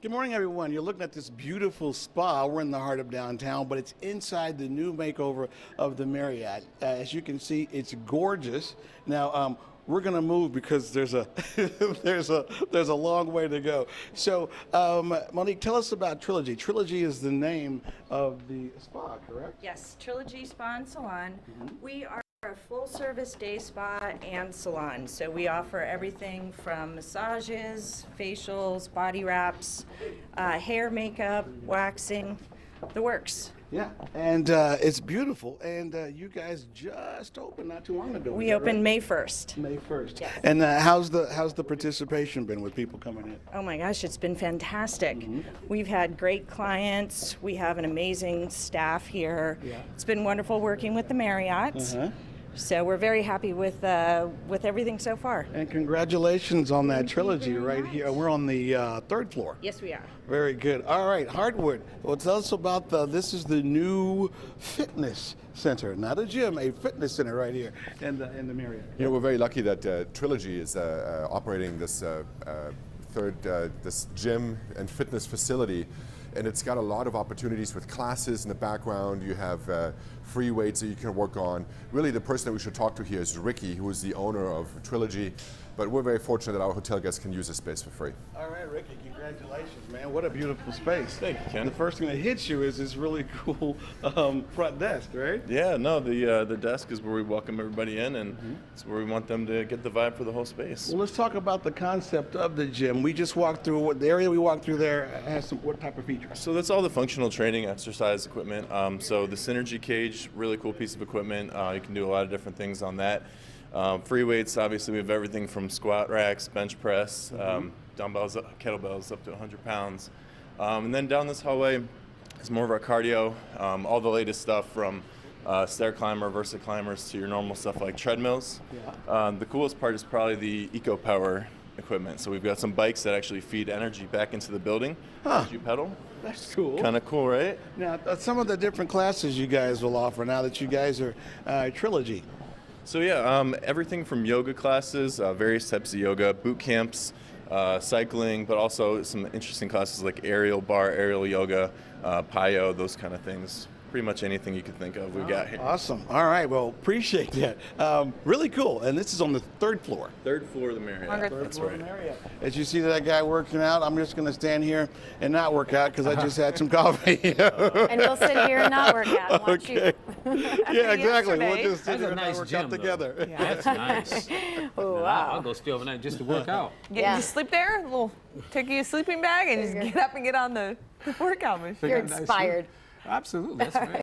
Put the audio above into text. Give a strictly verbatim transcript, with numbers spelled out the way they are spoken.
Good morning, everyone. You're looking at this beautiful spa. We're in the heart of downtown, but it's inside the new makeover of the Marriott. Uh, as you can see, it's gorgeous. Now, um, we're going to move because there's a there's a there's a long way to go. So, um, Monique, tell us about Trilogy. Trilogy is the name of the spa, correct? Yes, Trilogy Spa and Salon. Mm-hmm. We are a full-service day spa and salon. So we offer everything from massages, facials, body wraps, uh, hair, makeup, waxing, the works. Yeah, and uh, it's beautiful. And uh, you guys just opened not too long ago. We is that opened right? May first. May first. Yes. And uh, how's the how's the participation been with people coming in? Oh my gosh, it's been fantastic. Mm-hmm. We've had great clients. We have an amazing staff here. Yeah. It's been wonderful working with the Marriott. Uh-huh. So we're very happy with uh, with everything so far. And congratulations on that Thank you trilogy very right much. here. We're on the uh, third floor. Yes, we are. Very good. All right, Hardwood. Well, tell us about the. This is the new fitness center, not a gym, a fitness center right here in the in the Marriott. You know, we're very lucky that uh, Trilogy is uh, uh, operating this uh, uh, third uh, this gym and fitness facility, and it's got a lot of opportunities with classes in the background. You have uh, free weights that you can work on. Really, the person that we should talk to here is Ricky, who is the owner of Trilogy. But we're very fortunate that our hotel guests can use this space for free. All right, Ricky, congratulations, man. What a beautiful space. Thank you, Ken. The first thing that hits you is this really cool um, front desk, right? Yeah, no, the uh, the desk is where we welcome everybody in, and mm-hmm. it's where we want them to get the vibe for the whole space. Well, let's talk about the concept of the gym. We just walked through, what the area we walked through there has some, what type of features? So that's all the functional training exercise equipment. Um, so the Synergy cage, really cool piece of equipment. Uh, you can do a lot of different things on that. Um, free weights, obviously we have everything from squat racks, bench press, mm-hmm. um, dumbbells, kettlebells up to one hundred pounds. Um, and then down this hallway is more of our cardio, um, all the latest stuff from uh, stair climber, Versa climbers to your normal stuff like treadmills. Yeah. Um, the coolest part is probably the Eco Power equipment. So we've got some bikes that actually feed energy back into the building huh. as you pedal. That's cool. Kind of cool, right? Now, uh, some of the different classes you guys will offer now that you guys are uh, Trilogy. So yeah, um, everything from yoga classes, uh, various types of yoga, boot camps, uh, cycling, but also some interesting classes like aerial bar, aerial yoga, uh, Payo, those kind of things. Pretty much anything you could think of, we've oh, got here. Awesome. All right. Well, appreciate that. Um, really cool. And this is on the third floor. Third floor of the Marriott. Third That's floor right. of the Marriott. As you see that guy working out, I'm just going to stand here and not work out because I just had some coffee. And we'll sit here and not work out and watch okay. you. Yeah, exactly. We'll Yesterday. just sit That's here a and nice not work gym, out though. together. Yeah. That's nice. Oh, Man, wow. I'll go stay overnight just to work out. Get Yeah. you sleep there, a little, take you a sleeping bag, and just get up and get on the workout machine. You're Nice inspired. Absolutely, that's right.